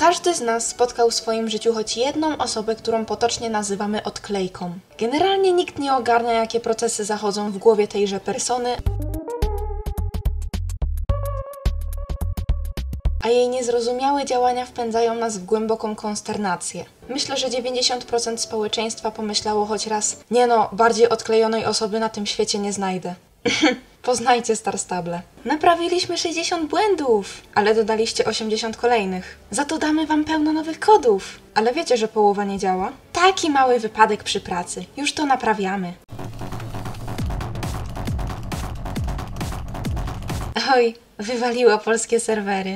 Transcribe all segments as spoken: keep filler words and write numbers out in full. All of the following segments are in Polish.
Każdy z nas spotkał w swoim życiu choć jedną osobę, którą potocznie nazywamy odklejką. Generalnie nikt nie ogarnia, jakie procesy zachodzą w głowie tejże persony, a jej niezrozumiałe działania wpędzają nas w głęboką konsternację. Myślę, że dziewięćdziesiąt procent społeczeństwa pomyślało choć raz: nie no, bardziej odklejonej osoby na tym świecie nie znajdę. Poznajcie Starstable. Naprawiliśmy sześćdziesiąt błędów, ale dodaliście osiemdziesiąt kolejnych. Za to damy wam pełno nowych kodów. Ale wiecie, że połowa nie działa? Taki mały wypadek przy pracy. Już to naprawiamy. Oj, wywaliło polskie serwery.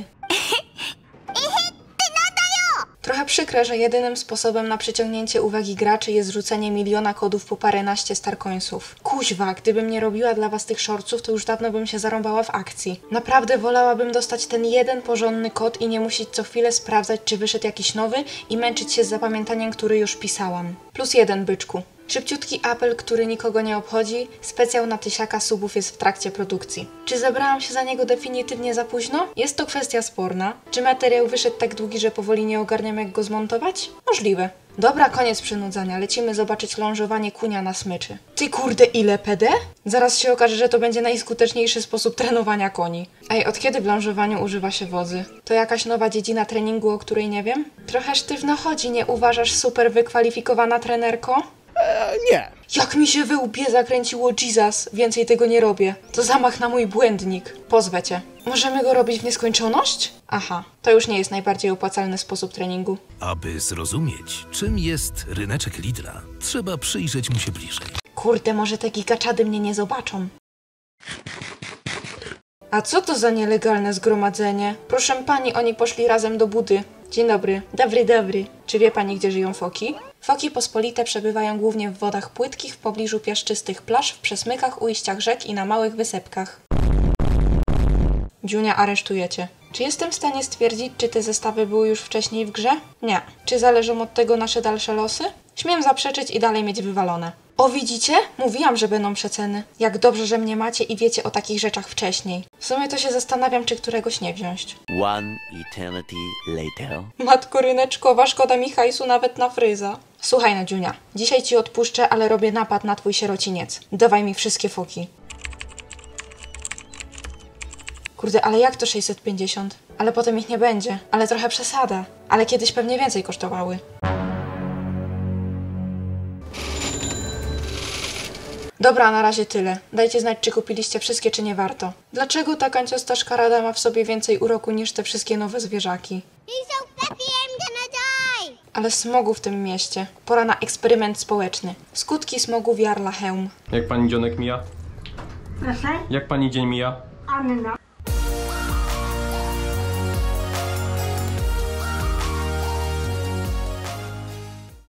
Trochę przykre, że jedynym sposobem na przyciągnięcie uwagi graczy jest rzucenie miliona kodów po paręnaście starcoinsów. Kuźwa, gdybym nie robiła dla was tych shortsów, to już dawno bym się zarąbała w akcji. Naprawdę wolałabym dostać ten jeden porządny kod i nie musieć co chwilę sprawdzać, czy wyszedł jakiś nowy i męczyć się z zapamiętaniem, który już pisałam. Plus jeden, byczku. Szybciutki apel, który nikogo nie obchodzi, specjal na tysiaka subów jest w trakcie produkcji. Czy zebrałam się za niego definitywnie za późno? Jest to kwestia sporna. Czy materiał wyszedł tak długi, że powoli nie ogarniam, jak go zmontować? Możliwe. Dobra, koniec przynudzania. Lecimy zobaczyć lążowanie kunia na smyczy. Ty kurde, ile P D? Zaraz się okaże, że to będzie najskuteczniejszy sposób trenowania koni. Ej, od kiedy w lążowaniu używa się wozy? To jakaś nowa dziedzina treningu, o której nie wiem? Trochę sztywno chodzi, nie uważasz, super wykwalifikowana trenerko? Eee, nie. Jak mi się we łbie zakręciło, Jesus, więcej tego nie robię. To zamach na mój błędnik. Pozwę cię. Możemy go robić w nieskończoność? Aha, to już nie jest najbardziej opłacalny sposób treningu. Aby zrozumieć, czym jest ryneczek Lidla, trzeba przyjrzeć mu się bliżej. Kurde, może te gigaczady mnie nie zobaczą. A co to za nielegalne zgromadzenie? Proszę pani, oni poszli razem do budy. Dzień dobry. Dobry, dobry. Czy wie pani, gdzie żyją foki? Foki pospolite przebywają głównie w wodach płytkich, w pobliżu piaszczystych plaż, w przesmykach, ujściach rzek i na małych wysepkach. Dziunia, aresztujecie. Czy jestem w stanie stwierdzić, czy te zestawy były już wcześniej w grze? Nie. Czy zależą od tego nasze dalsze losy? Śmiem zaprzeczyć i dalej mieć wywalone. O, widzicie? Mówiłam, że będą przeceny. Jak dobrze, że mnie macie i wiecie o takich rzeczach wcześniej. W sumie to się zastanawiam, czy któregoś nie wziąć. One eternity later. Matko ryneczkowa, szkoda mi hajsu nawet na fryza. Słuchaj no, Dziunia. Dzisiaj ci odpuszczę, ale robię napad na twój sierociniec. Dawaj mi wszystkie foki. Kurde, ale jak to sześćset pięćdziesiąt? Ale potem ich nie będzie. Ale trochę przesada. Ale kiedyś pewnie więcej kosztowały. Dobra, na razie tyle. Dajcie znać, czy kupiliście wszystkie, czy nie warto. Dlaczego ta kanciasta szkarada ma w sobie więcej uroku niż te wszystkie nowe zwierzaki? Ale smogu w tym mieście. Pora na eksperyment społeczny. Skutki smogu w Jarlacheum. Jak pani dzionek mija? Proszę? Jak pani dzień mija? Anna.